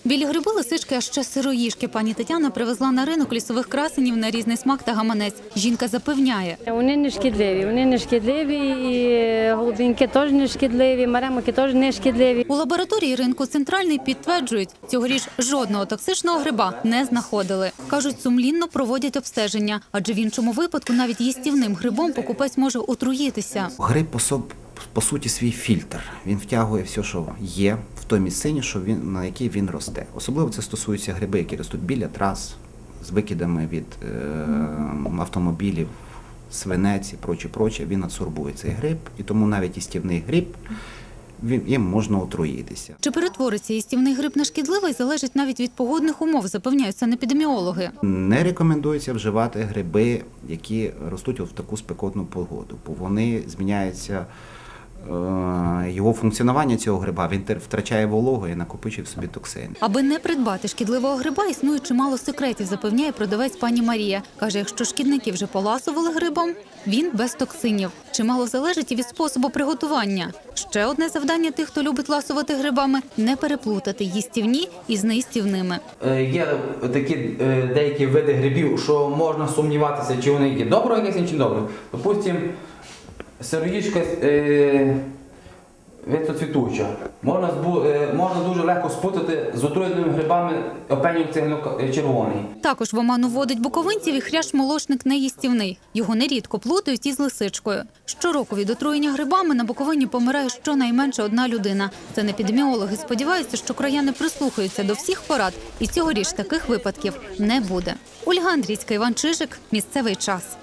Білі гриби, лисички, а ще сироїжки пані Тетяна привезла на ринок лісових красенів на різний смак та гаманець. Жінка запевняє. Вони не шкідливі, і голубінки теж не шкідливі, маремоки теж не шкідливі. У лабораторії ринку «Центральний» підтверджують, цьогоріч жодного токсичного гриба не знаходили. Кажуть, сумлінно проводять обстеження, адже в іншому випадку навіть їстівним грибом покупець може отруїтися. Гриб по суті свій фільтр. Він втягує все, що є в той місцині, на якій він росте. Особливо це стосується гриби, які ростуть біля трас, з викидами від автомобілів, свинець і проче. Він адсорбує цей гриб, і тому навіть їстівний гриб, їм можна отруїтися. Чи перетвориться їстівний гриб на шкідливий, залежить навіть від погодних умов, запевняють санепідеміологи. Не рекомендується вживати гриби, які ростуть в таку спекотну погоду, бо вони зміняються, його функціонування цього гриба, він втрачає вологу і накопичує в собі токсини. Аби не придбати шкідливого гриба, існує чимало секретів, запевняє продавець пані Марія. Каже, якщо шкідники вже поласували грибом, він без токсинів. Чимало залежить і від способу приготування. Ще одне завдання тих, хто любить ласувати грибами – не переплутати їстівні із неїстівними. Є такі деякі види грибів, що можна сумніватися, чи вони є доброго якесь, чи не доброго. Допустимо, сироїжка висоцвітуча. Можна дуже легко спутати з отруєними грибами опеньок червоний. Також в оману вводить буковинців і хрящ-молочник неїстівний. Його нерідко плутають із лисичкою. Щороку від отруєння грибами на Буковині помирає щонайменше одна людина. Санепідеміологи сподіваються, що краяни прислухаються до всіх порад і цьогоріч таких випадків не буде. Ольга Андрійська, Іван Чижик. Місцевий час.